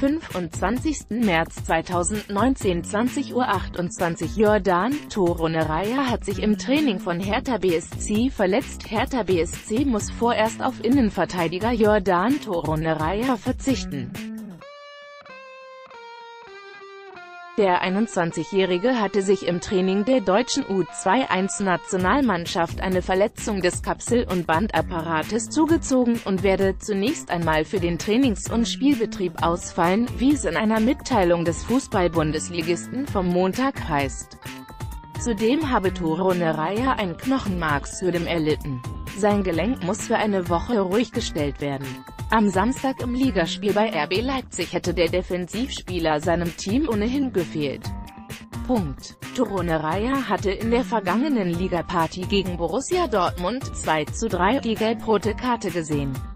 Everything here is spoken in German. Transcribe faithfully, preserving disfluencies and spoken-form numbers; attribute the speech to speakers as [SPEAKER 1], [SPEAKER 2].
[SPEAKER 1] fünfundzwanzigsten März zweitausendneunzehn, zwanzig Uhr achtundzwanzig. Jordan Toroneraya hat sich im Training von Hertha B S C verletzt. Hertha B S C muss vorerst auf Innenverteidiger Jordan Toroneraya verzichten. Der einundzwanzigjährige hatte sich im Training der deutschen U zweiundzwanzig-Nationalmannschaft eine Verletzung des Kapsel- und Bandapparates zugezogen und werde zunächst einmal für den Trainings- und Spielbetrieb ausfallen, wie es in einer Mitteilung des Fußball-Bundesligisten vom Montag heißt. Zudem habe Toroneraya ein Knochenmarksödem erlitten. Sein Gelenk muss für eine Woche ruhig gestellt werden. Am Samstag im Ligaspiel bei R B Leipzig hätte der Defensivspieler seinem Team ohnehin gefehlt. Punkt. Toroneraya hatte in der vergangenen Ligapartie gegen Borussia Dortmund zwei zu drei die gelb-rote Karte gesehen.